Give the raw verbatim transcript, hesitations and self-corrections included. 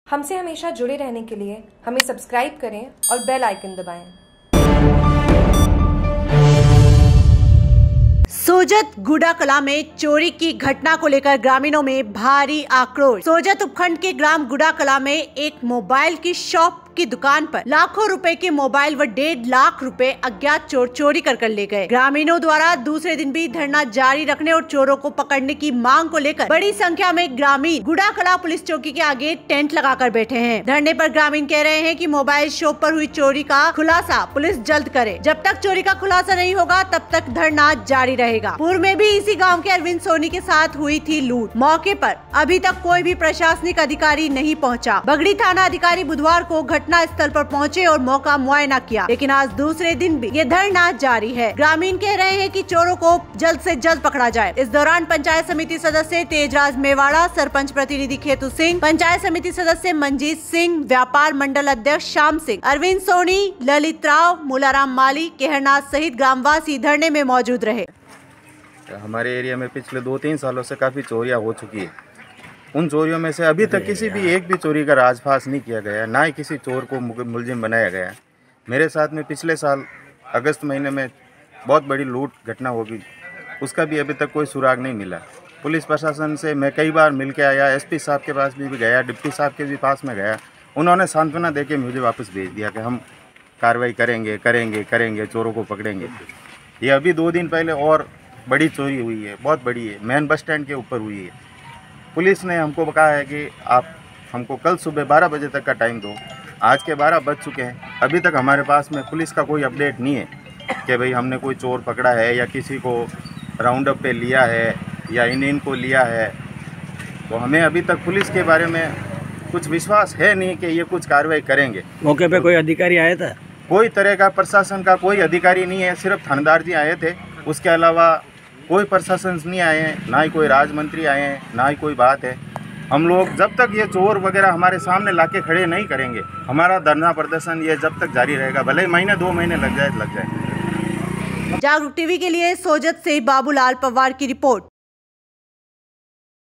हमसे हमेशा जुड़े रहने के लिए हमें सब्सक्राइब करें और बेल आइकन दबाएं। सोजत गुड़ा कला में चोरी की घटना को लेकर ग्रामीणों में भारी आक्रोश। सोजत उपखंड के ग्राम गुड़ा कला में एक मोबाइल की शॉप की दुकान पर लाखों रुपए के मोबाइल व डेढ़ लाख रुपए अज्ञात चोर चोरी कर कर ले गए। ग्रामीणों द्वारा दूसरे दिन भी धरना जारी रखने और चोरों को पकड़ने की मांग को लेकर बड़ी संख्या में ग्रामीण गुड़ा कला पुलिस चौकी के आगे टेंट लगाकर बैठे हैं। धरने पर ग्रामीण कह रहे हैं कि मोबाइल शॉप पर हुई चोरी का खुलासा पुलिस जल्द करे। जब तक चोरी का खुलासा नहीं होगा तब तक धरना जारी रहेगा। पूर्व में भी इसी गाँव के अरविंद सोनी के साथ हुई थी लूट। मौके पर अभी तक कोई भी प्रशासनिक अधिकारी नहीं पहुँचा। बगड़ी थाना अधिकारी बुधवार को घटना स्थल पर पहुंचे और मौका मुआयना किया, लेकिन आज दूसरे दिन भी ये धरना जारी है। ग्रामीण कह रहे हैं कि चोरों को जल्द से जल्द पकड़ा जाए। इस दौरान पंचायत समिति सदस्य तेजराज मेवाड़ा, सरपंच प्रतिनिधि खेतू सिंह, पंचायत समिति सदस्य मंजीत सिंह, व्यापार मंडल अध्यक्ष श्याम सिंह, अरविंद सोनी, ललित राव, मुलाराम माली, केहरनाथ सहित ग्रामवासी धरने में मौजूद रहे। हमारे एरिया में पिछले दो तीन सालों से काफी चोरियां हो चुकी है। उन चोरियों में से अभी तक किसी भी एक भी चोरी का राजफाश नहीं किया गया, ना ही किसी चोर को मुलजिम बनाया गया। मेरे साथ में पिछले साल अगस्त महीने में बहुत बड़ी लूट घटना होगी, उसका भी अभी तक कोई सुराग नहीं मिला। पुलिस प्रशासन से मैं कई बार मिल के आया, एसपी साहब के पास भी गया, डिप्टी साहब के भी पास में गया। उन्होंने सांत्वना देके मुझे वापस भेज दिया कि हम कार्रवाई करेंगे करेंगे करेंगे चोरों को पकड़ेंगे। ये अभी दो दिन पहले और बड़ी चोरी हुई है, बहुत बड़ी है, मेन बस स्टैंड के ऊपर हुई है। पुलिस ने हमको कहा है कि आप हमको कल सुबह बारह बजे तक का टाइम दो। आज के बारह बज चुके हैं, अभी तक हमारे पास में पुलिस का कोई अपडेट नहीं है कि भाई हमने कोई चोर पकड़ा है या किसी को राउंड अप पे लिया है या इन इन को लिया है। तो हमें अभी तक पुलिस के बारे में कुछ विश्वास है नहीं कि ये कुछ कार्रवाई करेंगे। मौके पे कोई अधिकारी आया था? कोई तरह का प्रशासन का कोई अधिकारी नहीं है, सिर्फ थानेदार जी आए थे। उसके अलावा कोई प्रशासन नहीं आए हैं, ना ही कोई राज मंत्री आए हैं, ना ही कोई बात है। हम लोग जब तक ये चोर वगैरह हमारे सामने लाके खड़े नहीं करेंगे, हमारा धरना प्रदर्शन ये जब तक जारी रहेगा, भले ही महीने दो महीने लग जाए लग जाए। जागरूक टीवी के लिए सोजत से बाबूलाल पवार की रिपोर्ट।